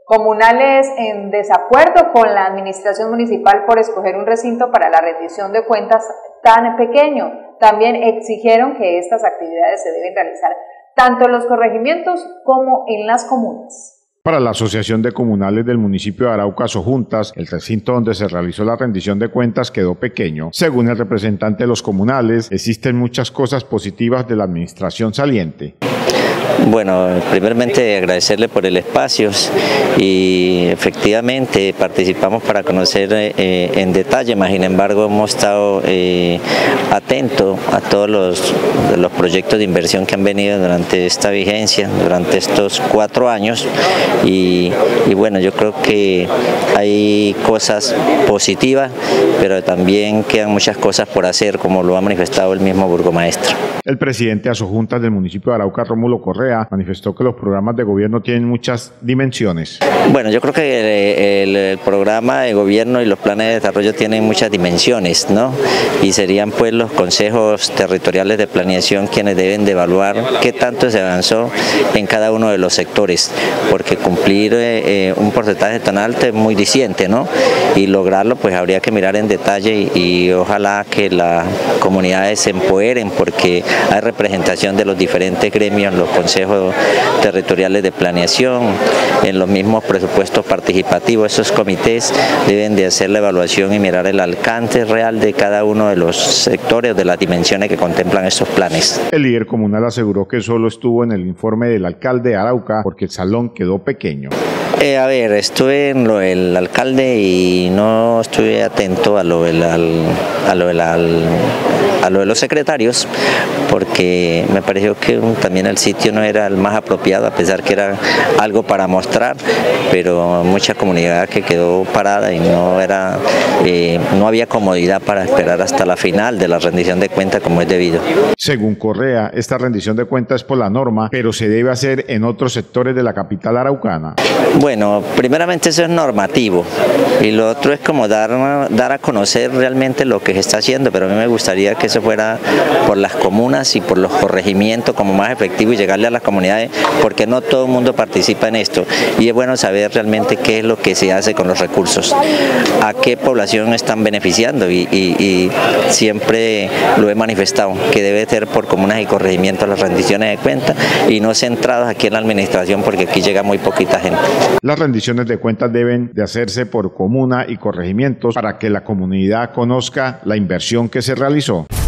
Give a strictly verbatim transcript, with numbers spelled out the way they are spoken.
Comunales en desacuerdo con la administración municipal por escoger un recinto para la rendición de cuentas tan pequeño. También exigieron que estas actividades se deben realizar tanto en los corregimientos como en las comunas. Para la Asociación de Comunales del municipio de Arauca, Sojuntas, el recinto donde se realizó la rendición de cuentas quedó pequeño. Según el representante de los comunales, existen muchas cosas positivas de la administración saliente. Bueno, primeramente agradecerle por el espacio y efectivamente participamos para conocer eh, en detalle, más sin embargo hemos estado eh, atentos a todos los, los proyectos de inversión que han venido durante esta vigencia, durante estos cuatro años y, y bueno, yo creo que hay cosas positivas, pero también quedan muchas cosas por hacer, como lo ha manifestado el mismo burgomaestro. El presidente de Asojuntas del municipio de Arauca, Rómulo Correa, manifestó que los programas de gobierno tienen muchas dimensiones. Bueno, yo creo que el, el, el programa de gobierno y los planes de desarrollo tienen muchas dimensiones, ¿no? Y serían pues los consejos territoriales de planeación quienes deben de evaluar qué tanto se avanzó en cada uno de los sectores, porque cumplir eh, un porcentaje tan alto es muy diciente, ¿no? Y lograrlo pues habría que mirar en detalle y, y ojalá que las comunidades se empoderen porque hay representación de los diferentes gremios, los consejos territoriales de planeación, en los mismos presupuestos participativos. Esos comités deben de hacer la evaluación y mirar el alcance real de cada uno de los sectores, de las dimensiones que contemplan estos planes. El líder comunal aseguró que solo estuvo en el informe del alcalde de Arauca porque el salón quedó pequeño. Eh, a ver, estuve en lo del alcalde y no estuve atento a lo del, al, a lo del al, a lo de los secretarios porque me pareció que um, también el sitio no era el más apropiado, a pesar que era algo para mostrar, pero mucha comunidad que quedó parada y no era eh, no había comodidad para esperar hasta la final de la rendición de cuentas como es debido. Según Correa, esta rendición de cuentas es por la norma, pero se debe hacer en otros sectores de la capital araucana. Bueno, primeramente eso es normativo y lo otro es como dar, dar a conocer realmente lo que se está haciendo, pero a mí me gustaría que eso fuera por las comunas y por los corregimientos como más efectivo y llegarle a las comunidades, porque no todo el mundo participa en esto y es bueno saber realmente qué es lo que se hace con los recursos, a qué población están beneficiando y, y, y siempre lo he manifestado, que debe ser por comunas y corregimientos las rendiciones de cuentas y no centrados aquí en la administración porque aquí llega muy poquita gente. Las rendiciones de cuentas deben de hacerse por comuna y corregimientos para que la comunidad conozca la inversión que se realizó.